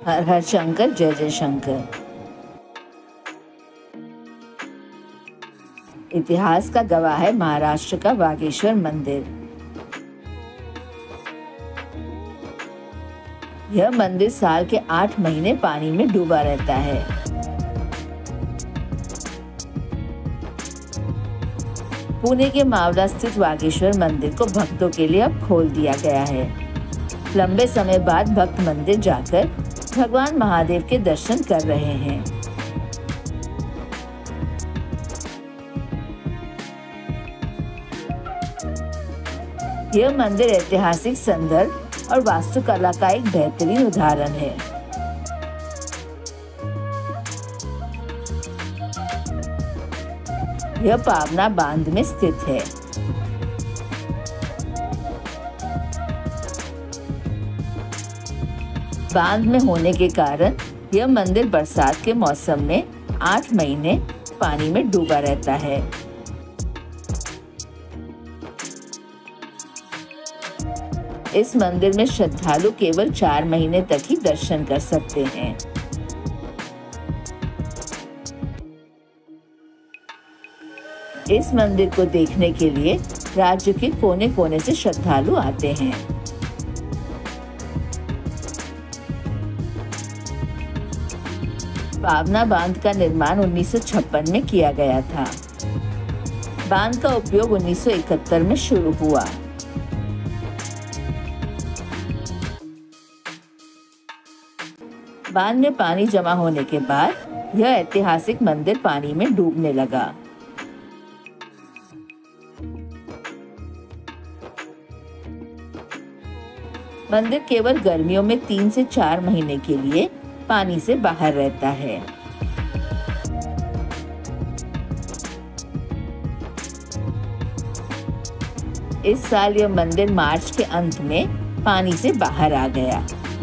हर हर शंकर, जय जय शंकर। इतिहास का गवाह है महाराष्ट्र का बागेश्वर मंदिर। यह मंदिर साल के 8 महीने पानी में डूबा रहता है। पुणे के मावला स्थित बागेश्वर मंदिर को भक्तों के लिए अब खोल दिया गया है। लंबे समय बाद भक्त मंदिर जाकर भगवान महादेव के दर्शन कर रहे हैं। यह मंदिर ऐतिहासिक संदर्भ और वास्तुकला का एक बेहतरीन उदाहरण है। यह पावना बांध में स्थित है। बांध में होने के कारण यह मंदिर बरसात के मौसम में 8 महीने पानी में डूबा रहता है। इस मंदिर में श्रद्धालु केवल 4 महीने तक ही दर्शन कर सकते हैं। इस मंदिर को देखने के लिए राज्य के कोने कोने से श्रद्धालु आते हैं। पावना बांध का निर्माण 1956 में किया गया था। बांध का उपयोग 1971 में शुरू हुआ। बांध में पानी जमा होने के बाद यह ऐतिहासिक मंदिर पानी में डूबने लगा। मंदिर केवल गर्मियों में 3 से 4 महीने के लिए पानी से बाहर रहता है। इस साल यह मंदिर मार्च के अंत में पानी से बाहर आ गया।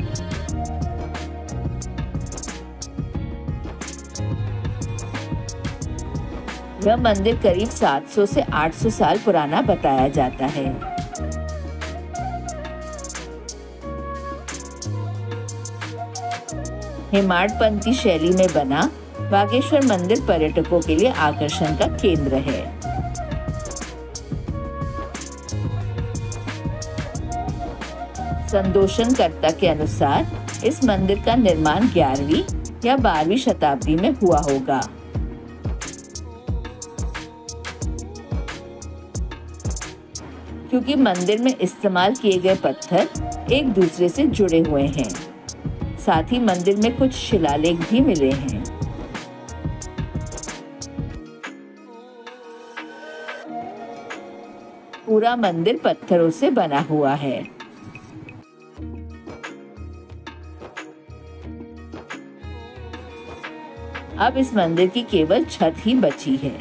यह मंदिर करीब 700 से 800 साल पुराना बताया जाता है। हेमाडपंथी शैली में बना बागेश्वर मंदिर पर्यटकों के लिए आकर्षण का केंद्र है। संदोषणकर्ता के अनुसार इस मंदिर का निर्माण 11वीं या 12वीं शताब्दी में हुआ होगा। क्योंकि मंदिर में इस्तेमाल किए गए पत्थर एक दूसरे से जुड़े हुए हैं। साथ ही मंदिर में कुछ शिलालेख भी मिले हैं। पूरा मंदिर पत्थरों से बना हुआ है। अब इस मंदिर की केवल छत ही बची है।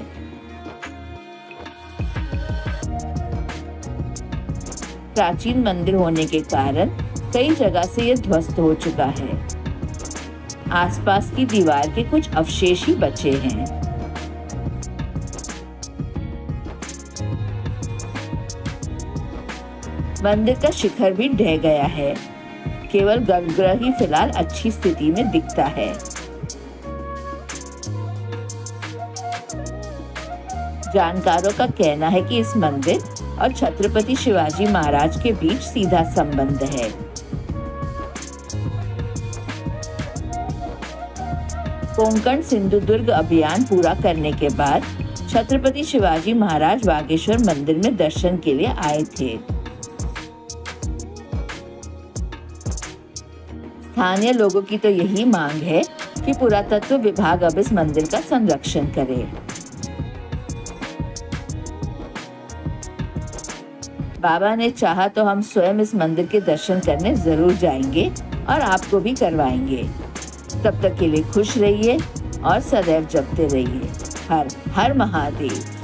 प्राचीन मंदिर होने के कारण कई जगह से यह ध्वस्त हो चुका है। आसपास की दीवार के कुछ अवशेष ही बचे हैं। मंदिर का शिखर भी ढह गया है। केवल गर्भगृह ही फिलहाल अच्छी स्थिति में दिखता है। जानकारों का कहना है कि इस मंदिर और छत्रपति शिवाजी महाराज के बीच सीधा संबंध है। कोंकण सिंधुदुर्ग अभियान पूरा करने के बाद छत्रपति शिवाजी महाराज बागेश्वर मंदिर में दर्शन के लिए आए थे। स्थानीय लोगों की तो यही मांग है कि पुरातत्व विभाग अब इस मंदिर का संरक्षण करे। बाबा ने चाहा तो हम स्वयं इस मंदिर के दर्शन करने जरूर जाएंगे और आपको भी करवाएंगे। तब तक के लिए खुश रहिए और सदैव जपते रहिए। हर हर महादेव।